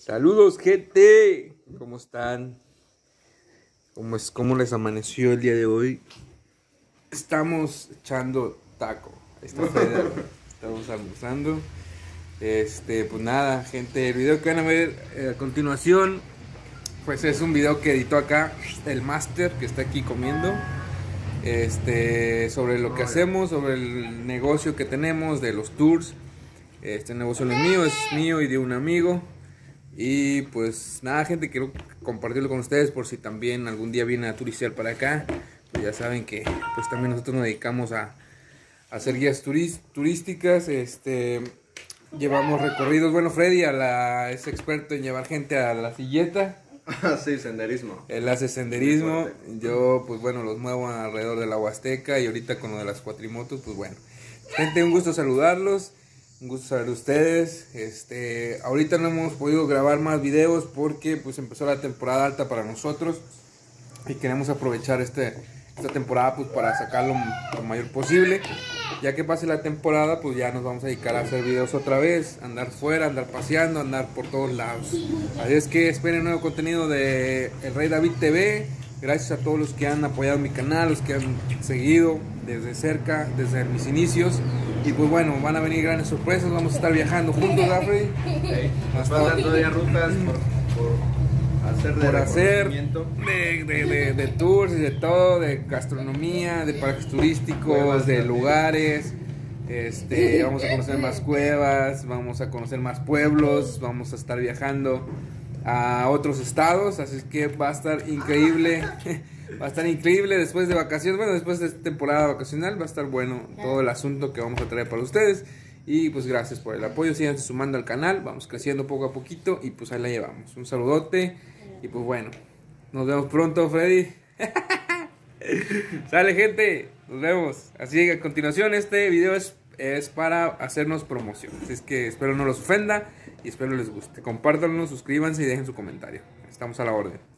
Saludos, gente. ¿Cómo están? ¿Cómo les amaneció el día de hoy? Estamos echando taco. Ahí está Fede. Estamos almorzando. Pues nada, gente. El video que van a ver a continuación, pues es un video que editó acá el máster que está aquí comiendo. Sobre lo que hacemos, sobre el negocio que tenemos de los tours. Este negocio no es mío, es mío y de un amigo. Y pues nada, gente, quiero compartirlo con ustedes por si también algún día vienen a turistear para acá. Pues ya saben que pues también nosotros nos dedicamos a hacer guías turísticas. Llevamos recorridos. Bueno, Freddy es experto en llevar gente a la silleta. Sí, senderismo. Él hace senderismo. Yo pues bueno, los muevo alrededor de la Huasteca. Y ahorita con lo de las cuatrimotos, pues bueno. Gente, un gusto saludarlos. Un gusto saber de ustedes. Ahorita no hemos podido grabar más videos porque pues empezó la temporada alta para nosotros y queremos aprovechar esta temporada pues para sacarlo lo mayor posible. Ya que pase la temporada, pues ya nos vamos a dedicar a hacer videos otra vez, andar fuera, andar paseando, andar por todos lados. Así es que esperen nuevo contenido de El Rey David TV. Gracias a todos los que han apoyado mi canal, los que han seguido desde cerca, desde mis inicios. Y pues bueno, van a venir grandes sorpresas, vamos a estar viajando juntos, Gafrey. Faltan todavía rutas por hacer de tours y de todo, de gastronomía, de parques turísticos, cuevas, de lugares. Vamos a conocer más cuevas, vamos a conocer más pueblos, vamos a estar viajando a otros estados, así es que va a estar increíble. Va a estar increíble después de vacaciones, bueno, después de esta temporada vacacional va a estar bueno todo el asunto que vamos a traer para ustedes. Y pues gracias por el apoyo, sigan sumando al canal, vamos creciendo poco a poquito y pues ahí la llevamos. Un saludote y pues bueno, nos vemos pronto, Freddy. Sale, gente, nos vemos. Así que a continuación este video es para hacernos promoción, así es que espero no los ofenda y espero les guste. Compártanlo, suscríbanse y dejen su comentario, estamos a la orden.